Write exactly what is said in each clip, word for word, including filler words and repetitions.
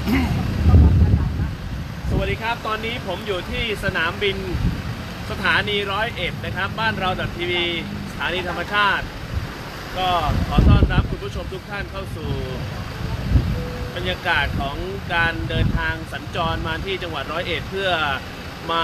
สวัสดีครับตอนนี้ผมอยู่ที่สนามบินสถานีร้อยเอ็ดนะครับบ้านเราดับทีวีสถานีธรรมชาติก็ขอต้อนรับคุณผู้ชมทุกท่านเข้าสู่บรรยากาศของการเดินทางสัญจรมาที่จังหวัดร้อยเอ็ดเพื่อมา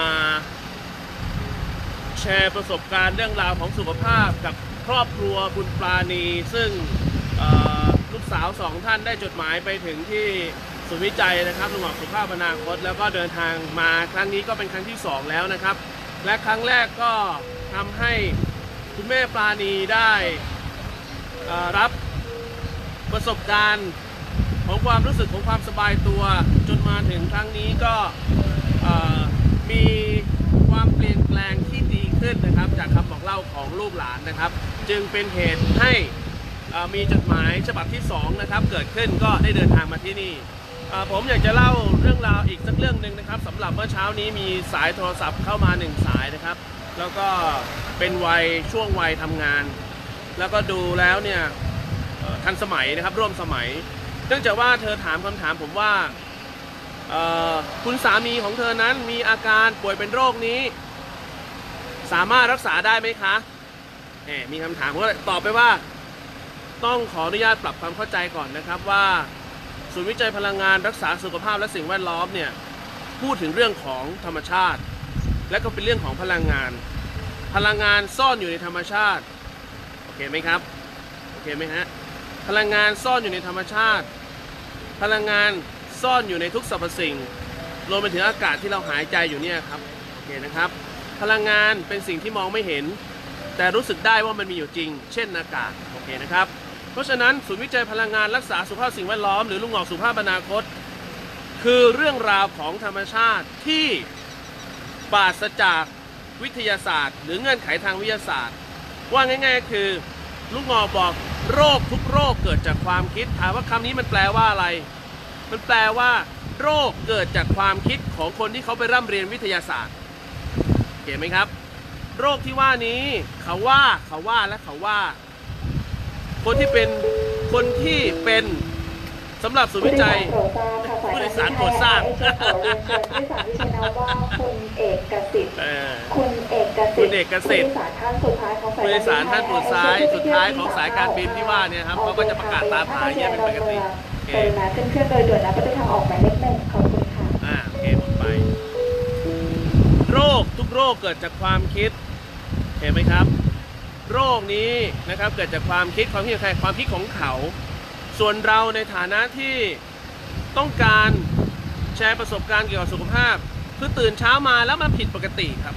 แชร์ประสบการณ์เรื่องราวของสุขภาพกับครอบครัวคุณปราณีซึ่งลูกสาวสองท่านได้จดหมายไปถึงที่ศูนย์วิจัยนะครับโรงพยาบาลสุขภาพอนาคตแล้วก็เดินทางมาครั้งนี้ก็เป็นครั้งที่สองแล้วนะครับและครั้งแรกก็ทำให้คุณแม่ปราณีได้รับประสบการณ์ของความรู้สึกของความสบายตัวจนมาถึงครั้งนี้ก็มีความเปลี่ยนแปลงที่ดีขึ้นนะครับจากคำบอกเล่าของลูกหลานนะครับจึงเป็นเหตุให้มีจดหมายฉบับที่สองนะครับเกิดขึ้นก็ได้เดินทางมาที่นี่ผมอยากจะเล่าเรื่องราวอีกสักเรื่องหนึ่งนะครับสำหรับเมื่อเช้านี้มีสายโทรศัพท์เข้ามาหนึ่งสายนะครับแล้วก็เป็นวัยช่วงวัยทำงานแล้วก็ดูแล้วเนี่ยทันสมัยนะครับร่วมสมัยเนื่องจากว่าเธอถามคำถามผมว่าคุณสามีของเธอนั้นมีอาการป่วยเป็นโรคนี้สามารถรักษาได้ไหมคะแหมมีคำถามผมก็ตอบไปว่าต้องขออนุญาตปรับความเข้าใจก่อนนะครับว่าศูนย์วิจัยพลังงานรักษาสุขภาพและสิ่งแวดล้อมเนี่ยพูดถึงเรื่องของธรรมชาติและก็เป็นเรื่องของพลังงานพลังงานซ่อนอยู่ในธรรมชาติโอเคไหมครับโอเคไหมฮะพลังงานซ่อนอยู่ในธรรมชาติพลังงานซ่อนอยู่ในทุกสรรพสิ่งรวมไปถึงอากาศที่เราหายใจอยู่เนี่ยครับโอเคนะครับพลังงานเป็นสิ่งที่มองไม่เห็นแต่รู้สึกได้ว่ามันมีอยู่จริงเช่นอากาศโอเคนะครับเพราะฉะนั้นศูนย์วิจัยพลังงานรักษาสุขภาพสิ่งแวดล้อมหรือลุงหงอกสุขภาพอนาคตคือเรื่องราวของธรรมชาติที่ปราศจากวิทยาศาสตร์หรือเงื่อนไขทางวิทยาศาสตร์ว่าง่ายๆคือลุงหงอกบอกโรคทุกโรคเกิดจากความคิดถามว่าคำนี้มันแปลว่าอะไรมันแปลว่าโรคเกิดจากความคิดของคนที่เขาไปร่ำเรียนวิทยาศาสตร์เห็นไหมครับโรคที่ว่านี้เขาว่าเขาว่าและเขาว่าคนที่เป็นคนที่เป็นสำหรับศูนย์วิจัยผู้โดยสารโปรดทราบผู้โดยสารที่ชื่อนามว่าคุณเอกสิทธิ์คุณเอกสิทธิ์คุณเอกสิทธิ์ผู้โดยสารท่านสุดท้ายของสายผู้โดยสารท่านสุดท้ายสุดท้ายของสายการบินที่ว่าเนี่ยครับเขาก็จะประกาศตามหาเยี่ยมเป็นปกติโอเคนะขึ้นเครื่องโดยด่วนนะประตูทางออกหมายเลขหนึ่งขอบคุณค่ะอ่าโอเคหมดไปโรคทุกโรคเกิดจากความคิดเห็นไหมครับโรคนี้นะครับเกิดจากความคิดความคิดของใครความคิดของเขาส่วนเราในฐานะที่ต้องการแชร์ประสบการณ์เกี่ยวกับสุขภาพคือตื่นเช้ามาแล้วมันผิดปกติครับ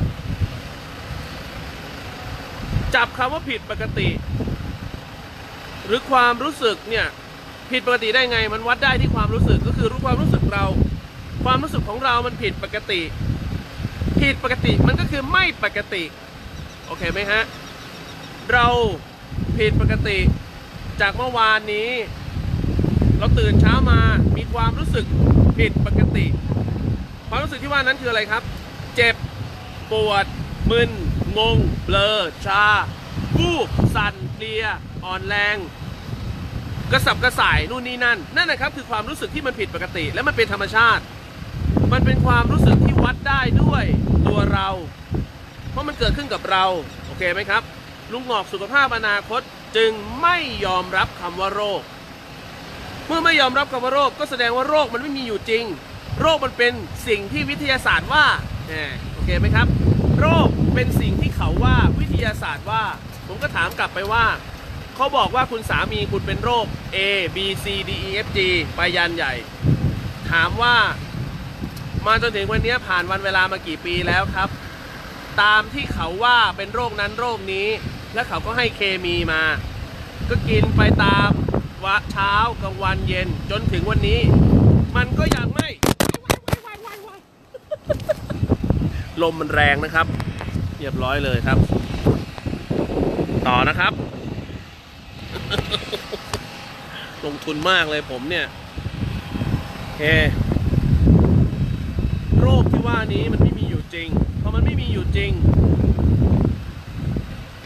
จับคำว่าผิดปกติหรือความรู้สึกเนี่ยผิดปกติได้ไงมันวัดได้ที่ความรู้สึกก็คือรู้ความรู้สึกเราความรู้สึกของเรามันผิดปกติผิดปกติมันก็คือไม่ปกติโอเคไหมฮะเราผิดปกติจากเมื่อวานนี้เราตื่นเช้ามามีความรู้สึกผิดปกติความรู้สึกที่ว่านั้นคืออะไรครับเจ็บปวดมึนงงเบลอชาวูบสั่นเพลียอ่อนแรงกระสับกระส่ายนู่นนี่นั่นนั่นนะครับคือความรู้สึกที่มันผิดปกติและมันเป็นธรรมชาติมันเป็นความรู้สึกที่วัดได้ด้วยตัวเราเพราะมันเกิดขึ้นกับเราโอเคไหมครับลุงหงอกสุขภาพอนาคตจึงไม่ยอมรับคำว่าโรคเมื่อไม่ยอมรับคำว่าโรคก็แสดงว่าโรคมันไม่มีอยู่จริงโรคมันเป็นสิ่งที่วิทยาศาสตร์ว่าโอเคไหมครับโรคเป็นสิ่งที่เขาว่าวิทยาศาสตร์ว่าผมก็ถามกลับไปว่าเขาบอกว่าคุณสามีคุณเป็นโรค A B C D E F G ไปยันใหญ่ถามว่ามาจนถึงวันนี้ผ่านวันเวลามากี่ปีแล้วครับตามที่เขาว่าเป็นโรคนั้นโรคนี้และเขาก็ให้เคมีมาก็กินไปตามว่าเช้ากลางวันเย็นจนถึงวันนี้มันก็ยังไม่ลมมันแรงนะครับเรียบร้อยเลยครับต่อนะครับลงทุนมากเลยผมเนี่ยโอเคโรคที่ว่านี้มันไม่มีอยู่จริงพอมันไม่มีอยู่จริง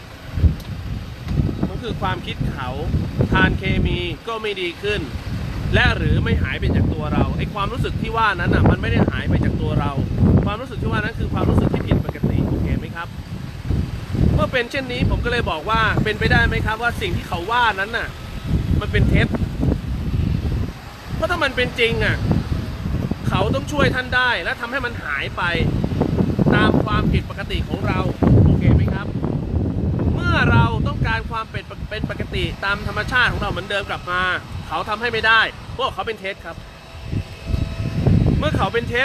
มันคือความคิดเขาทานเคมีก็ไม่ดีขึ้นและหรือไม่หายไปจากตัวเราไอ้ความรู้สึกที่ว่านั้นอ่ะมันไม่ได้หายไปจากตัวเราความรู้สึกที่ว่านั้นคือความรู้สึกที่ผิดปกติโอเคไหมครับเมื่อเป็นเช่นนี้ผมก็เลยบอกว่าเป็นไปได้ไหมครับว่าสิ่งที่เขาว่านั้นน่ะมันเป็นเท็จเพราะถ้ามันเป็นจริงอ่ะเขาต้องช่วยท่านได้และทำให้มันหายไปตามความผิดปกติของเราโอเคไหมครับเมื่อเราต้องการความเป็นเป็นปกติตามธรรมชาติของเราเหมือนเดิมกลับมาเขาทำให้ไม่ได้เพราะเขาเป็นเท็จครับเมื่อเขาเป็นเท็จ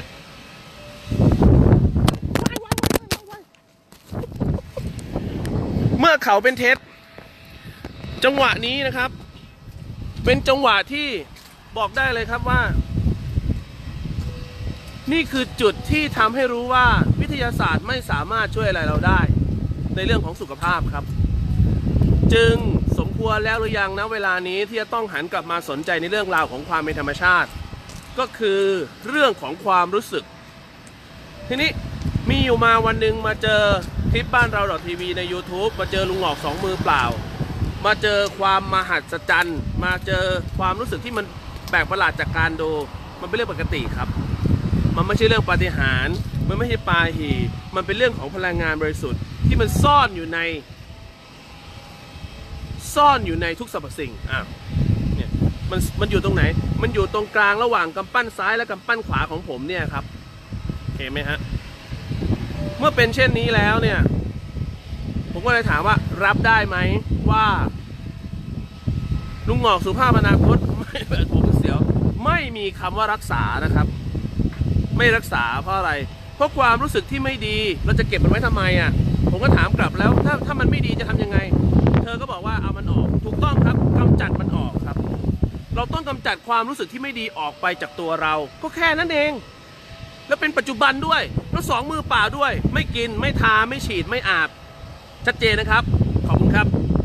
เมื่อเขาเป็นเท็จจังหวะนี้นะครับเป็นจังหวะที่บอกได้เลยครับว่านี่คือจุดที่ทำให้รู้ว่าวิทยาศาสตร์ไม่สามารถช่วยอะไรเราได้ในเรื่องของสุขภาพครับจึงสมควรแล้วหรือยังนะเวลานี้ที่จะต้องหันกลับมาสนใจในเรื่องราวของความเป็นธรรมชาติก็คือเรื่องของความรู้สึกทีนี้มีอยู่มาวันหนึ่งมาเจอคลิปบ้านเรา.ทีวีใน YouTube มาเจอลุงหงอกสองมือเปล่ามาเจอความมหัศจรรย์มาเจอความรู้สึกที่มันแปลกประหลาดจากการดูมันเป็นเรื่องปกติครับมันไม่ใช่เรื่องปาฏิหาริย์มันไม่ใช่ปาหีมันเป็นเรื่องของพลังงานบริสุทธิ์ที่มันซ่อนอยู่ในซ่อนอยู่ในทุกสรรพสิ่งอ่ะเนี่ยมันมันอยู่ตรงไหนมันอยู่ตรงกลางระหว่างกำปั้นซ้ายและกำปั้นขวาของผมเนี่ยครับเห็นไหมฮะเมื่อเป็นเช่นนี้แล้วเนี่ยผมก็เลยถามว่ารับได้ไหมว่าลุงหงอกสุภาพอนาคตไม่ผมเสียวไม่มีคำว่ารักษานะครับไม่รักษาเพราะอะไรเพราะความรู้สึกที่ไม่ดีเราจะเก็บมันไว้ทำไมอ่ะผมก็ถามกลับแล้วถ้าถ้ามันไม่ดีจะทำยังไงเธอก็บอกว่าเอามันออกถูกต้องครับกำจัดมันออกครับเราต้องกำจัดความรู้สึกที่ไม่ดีออกไปจากตัวเราก็แค่นั้นเองแล้วเป็นปัจจุบันด้วยแล้วสองมือเปล่าด้วยไม่กินไม่ทาไม่ฉีดไม่อาบชัดเจนนะครับขอบคุณครับ